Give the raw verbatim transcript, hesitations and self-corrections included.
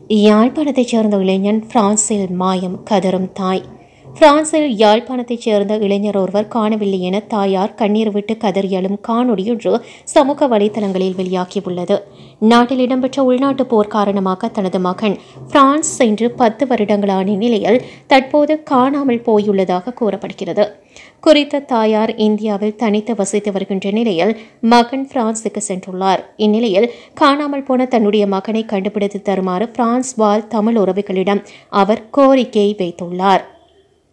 யாழ்ப்பாணத்தைச் சேர்ந்த இளைஞன் பிரான்சில் மாயம், கதறும் தாய். பிரான்சில் யாழ்ப்பாணத்தைச் சேர்ந்த இளைஞர் ஒருவர் காணவில்லை என தாயார் கண்ணீர் விட்டு கதறியலும் காணொலியொன்று சமூக வலைதளங்களில் வெளியாகியுள்ளது. நாட்டில் இடம்பெற்ற உள்நாட்டு போர் காரணமாக தனது மகன் பிரான்ஸ் சென்று பத்து வருடங்களான நிலையில் தற்போது காணாமல் போயுள்ளதாக கூறப்படுகிறது. குறித்த தாயார் இந்தியாவில் தனித்து வசித்து வருகின்ற நிலையில் மகன் பிரான்சுக்கு சென்றுள்ளார். இந்நிலையில் காணாமல் போன தன்னுடைய மகனை கண்டுபிடித்து தருமாறு பிரான்ஸ் வாழ் தமிழ் உறவுகளிடம் அவர் கோரிக்கை வைத்துள்ளார்.